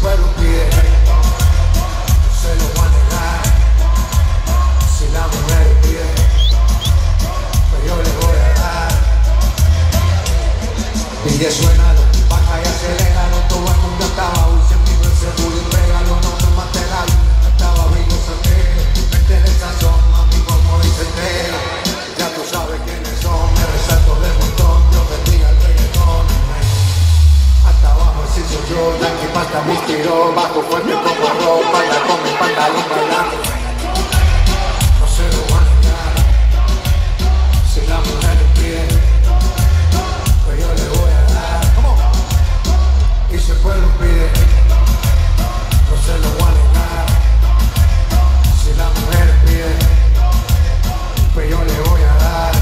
pueblo pide, no se lo va a negar. Si la mujer pide, pues yo le voy a dar. DJ suena, baja y aceléralo, todo el mundo estaba dulce, mi ese bullying regalo, no me material, estaba vivo soltero, mente de sazón, mami como dice entero. Ya tú sabes quiénes son, me resalto de montón, Dios bendiga el reggaetón. Hasta abajo así soy yo, Yankee Pasta me inspiró, bajo fuerte como ropa, anda con mi pantalón bailando. No se lo van a negar, si la mujer le pide, pues yo le voy a dar. Y si el pueblo pide, no se lo voy a negar. Si la mujer pide, pues yo le voy a dar.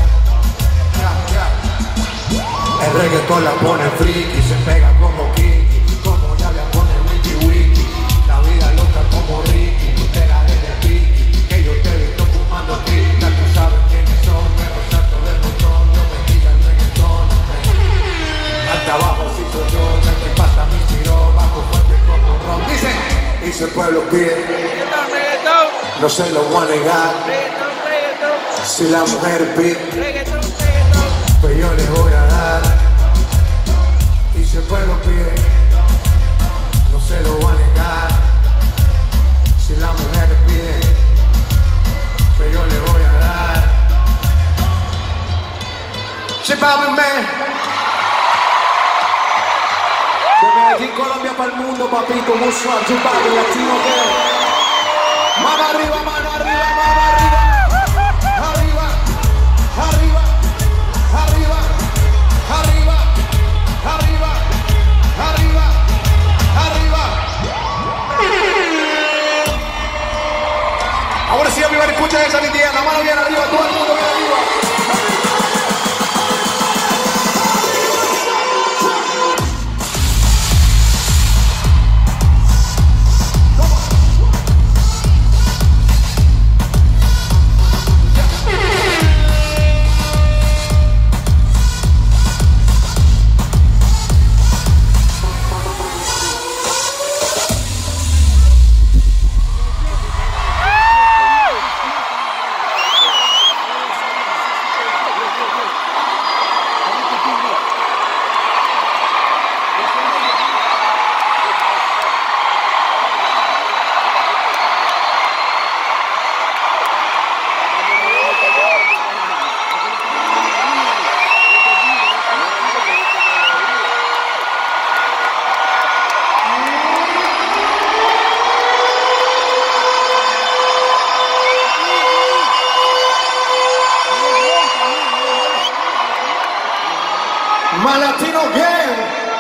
El reggaetón la pone friki, se pega como Kiki, como ya le pone Wiki Wiki. La vida loca como Ricky, tú te la de Piki, que yo te he visto fumando aquí. Ya tú sabes quiénes son, me resalto del montón, yo me diga el reggaetón. Hasta abajo si soy yo, Yankee Pasta me inspiró, bajo fuerte como rock. Dice, y si el pueblo pide, no se lo voy a negar. Si la mujer pide, pues yo le voy a dar. Y si el pueblo pide, no se lo voy a negar. Si la mujer pide, pues yo le voy a dar. Chipámenme. De Medellín, Colombia para el mundo, papito, Musuar, Chupado, Latino, que mano arriba, mano arriba, mano arriba. Arriba, arriba, arriba, arriba, arriba, arriba, arriba. Ahora sí, everybody, escucha esa niña, la mano bien arriba, todo el mundo bien arriba. Latino Gang.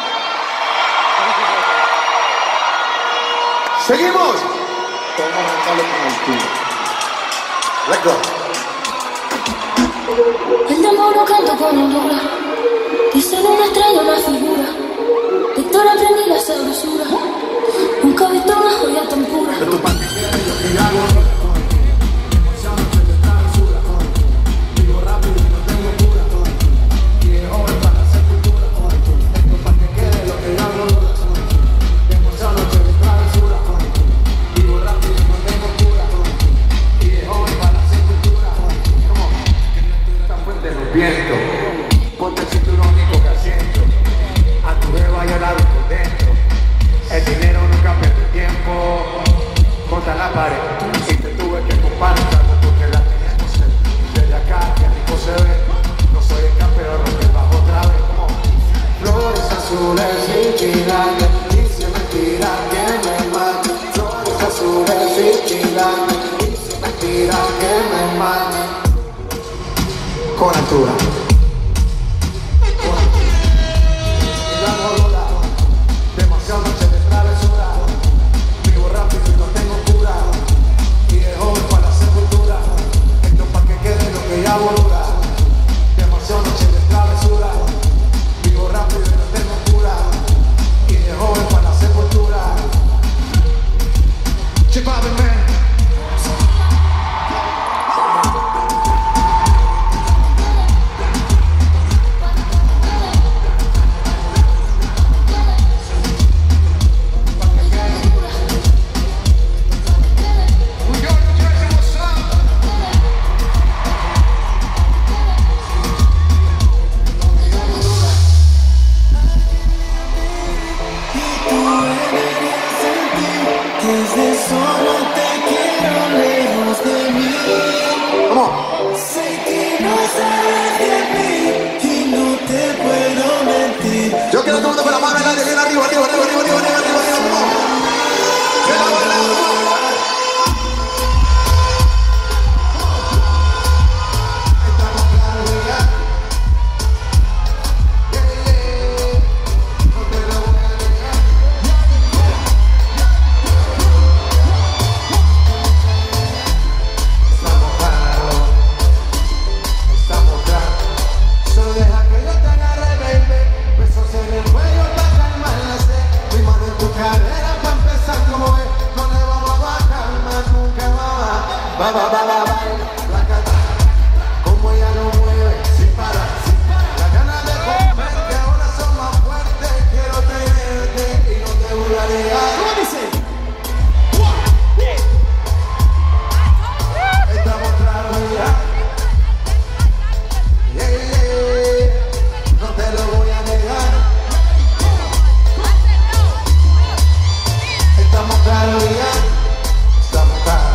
Seguimos. Vamos a arrancarlo con altura. Let's go. El demonio canto con Honduras. Dicen una estrella, una figura. Víctor aprendí la sabrosura. Nunca he visto una joya tan pura. De tu parte yo que hago. Viento, ponte el cinturón y coge asiento. A tu jeva y al lado por dentro. El dinero nunca pierde tiempo. Contra la pared y te tuve que compartir porque la tenemos desde acá que rico se ve. No soy el campeón, rompe el bajo otra vez. Flores azules y gigantes. Dice mentira que me mate. Flores azules y gigantes. Dice mentira que me mate. Con altura. Demasiado noche de travesura. Vivo rápido y no tengo cura. Y de joven para la sepultura. Esto para que quede lo que ya dura. Demasiado noche de travesura. Vivo rápido y no tengo cura. Y de joven para la sepultura. Chipámenme. quiero todo el mundo con la mano en el aire, bien arriba, arriba, arriba, arriba, arriba, arriba, arriba, arriba, arriba. Que la bailamos. Como ella lo mueve, sin parar, las ganas de comer que ahora son más fuertes. Quiero tenerte y no te voy a negar. ¿Cómo dice? Estamos claros ya. No te lo voy a negar. Estamos claros ya. Estamos claros.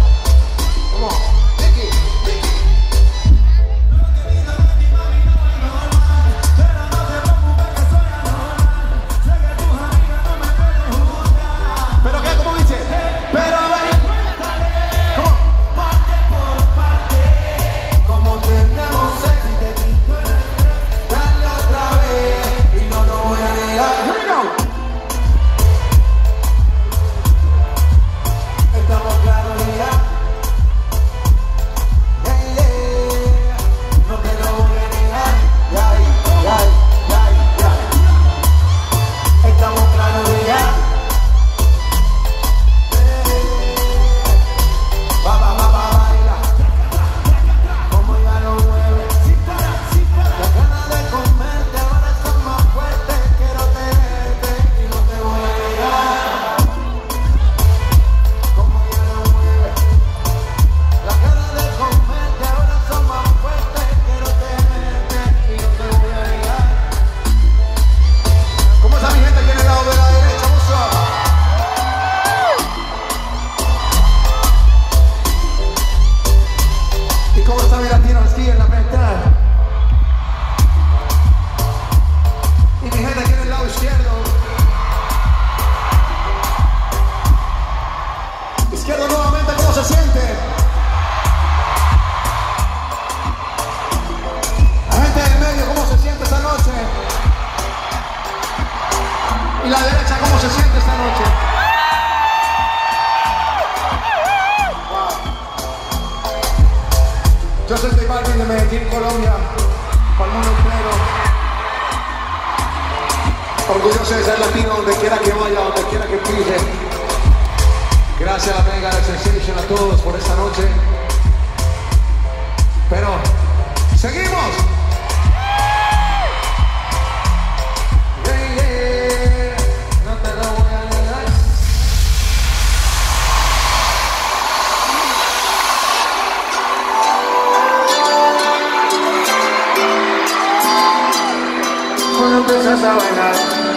¿Y la derecha cómo se siente esta noche? Wow. Yo soy J Balvin de Medellín, Colombia, para el mundo entero. Orgulloso de ser latino donde quiera que vaya, donde quiera que pise. Gracias a Mega Sensation, a todos por esta noche. Pero, ¡seguimos! Cuando empiezas a bailar,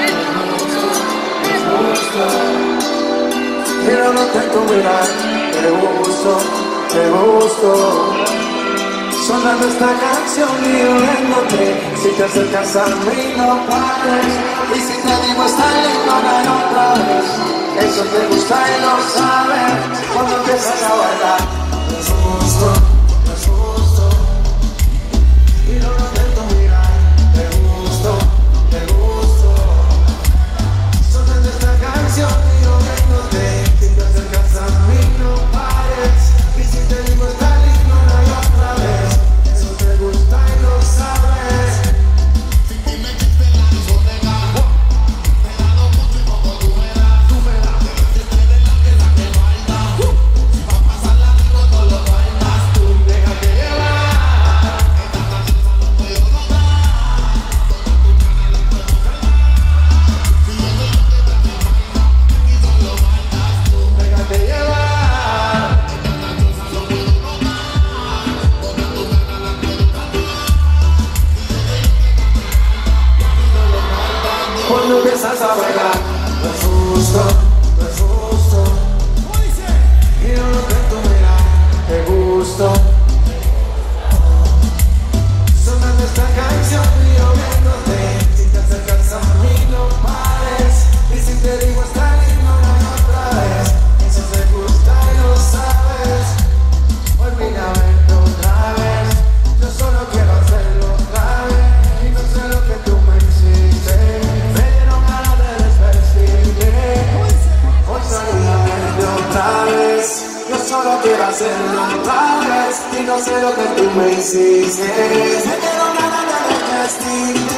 mirándote con mirar, te gusto, sonando esta canción y oyéndote. Si te acercas a mí no pares, y si te digo está lindo una y otra vez, eso te gusta y lo sabes. Cuando empiezas a bailar, es gusto. Cuando empiezas a bailar, es justo. Miro lo que tú miras, te gusto. Sonando esta canción y yo viéndote, si te acercas a mí me hiciste. Me dieron ganas de vestirte.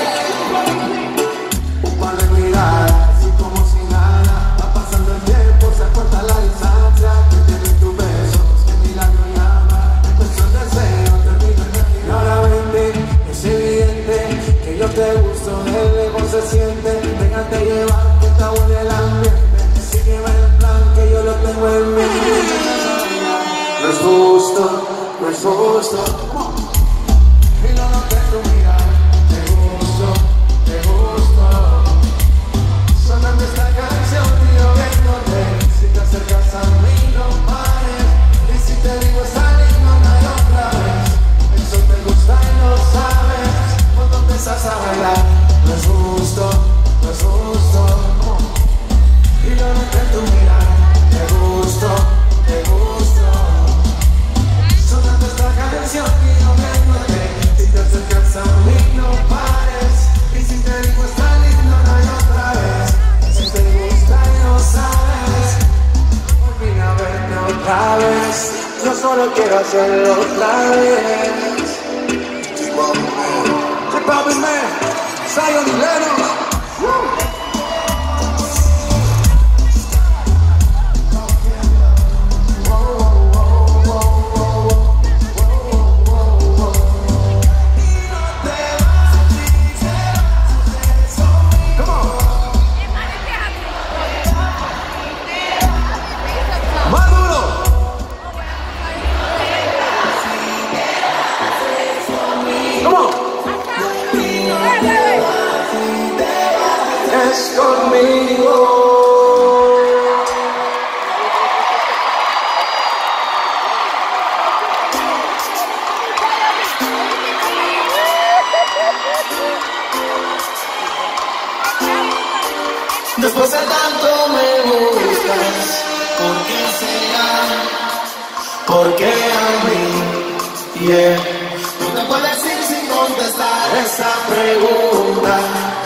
Un par de miradas y como si nada. Va pasando el tiempo, se acorta la distancia. Que tienen tus besos, que milagro llama. Empezó el deseo, termina en realidad. Y ahora vente, es evidente que yo te gusto, de lejos se siente. Déjate llevar, que está bueno el ambiente. Sígueme el plan, que yo lo tengo en mente. No es justo, no es justo. Y no lo que tú miras, te gusto, te gusto. Sonando esta canción y yo viéndote. Si te acercas a mí no pares. Y si te digo está lindo una y otra vez. Eso te gusta y lo sabes. Cuando empiezas a bailar, no es justo, no es justo. Y no lo que tú miras, te gusto, te gusto. Sonando esta canción y yo viéndote. Si te acercas a mí no pares. Y si te digo está lindo una y otra vez. Si te gusta y lo sabes, volví a verte otra vez. Yo solo quiero hacerlo otra vez. J-Balvin, man, Zion y Lennox. Es conmigo. Después de tanto me buscas, ¿por qué será? ¿Por qué a mí? Yeah. No te puedes ir sin contestar esa pregunta.